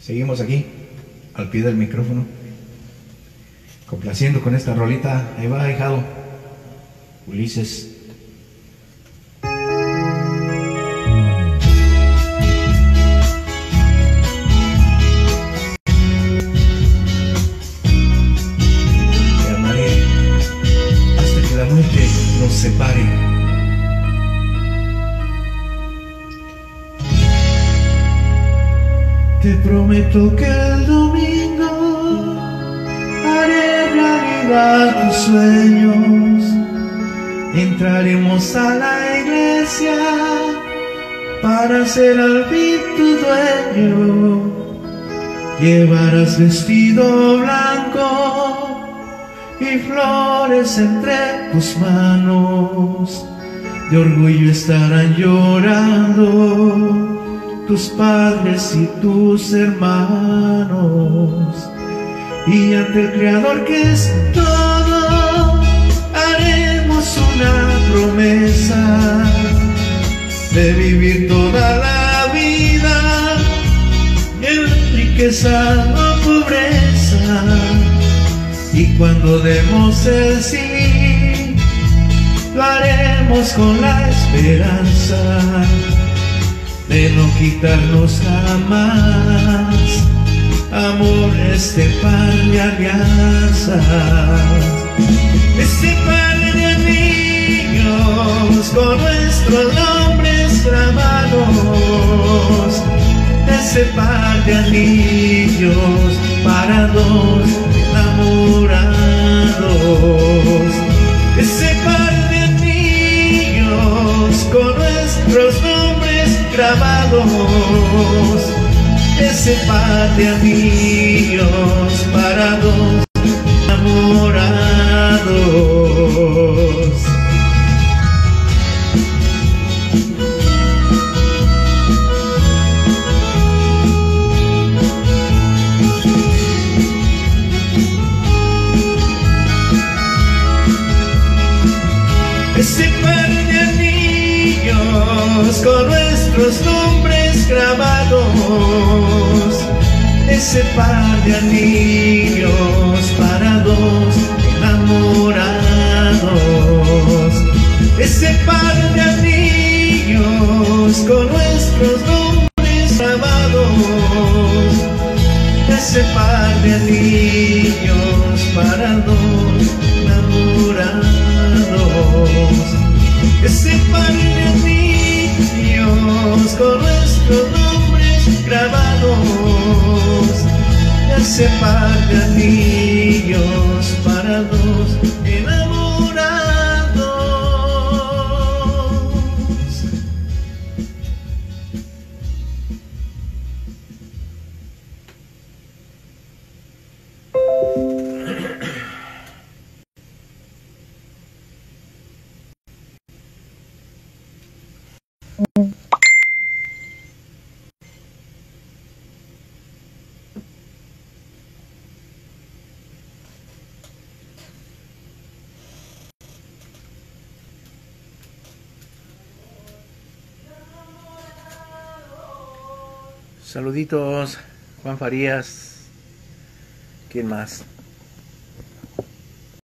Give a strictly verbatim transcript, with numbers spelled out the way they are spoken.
Seguimos aquí, al pie del micrófono, complaciendo con esta rolita. Ahí va, ahijado, Ulises. Te amaré hasta que la muerte nos separe. Te prometo que el domingo haré realidad tus sueños. Entraremos a la iglesia para ser al fin tu dueño. Llevarás vestido blanco y flores entre tus manos. De orgullo estarán llorando tus padres y tus hermanos, y ante el Creador que es todo haremos una promesa de vivir toda la vida en riqueza o pobreza. Y cuando demos el sí, lo haremos con la esperanza de no quitarnos jamás amor, este par de alianzas, este par de anillos con nuestros nombres grabados, ese par de anillos para dos enamorados, ese par de anillos con nuestros nombres grabados, ese par de anillos para dos enamorados. Ese par de anillos con nuestros nombres grabados, ese par de anillos para dos enamorados, ese par de anillos con nuestros nombres grabados, ese par de anillos para dos enamorados, ese par de anillos con nuestros nombres grabados, ese par de anillos para dos enamorados. Saluditos, Juan Farías. ¿Quién más?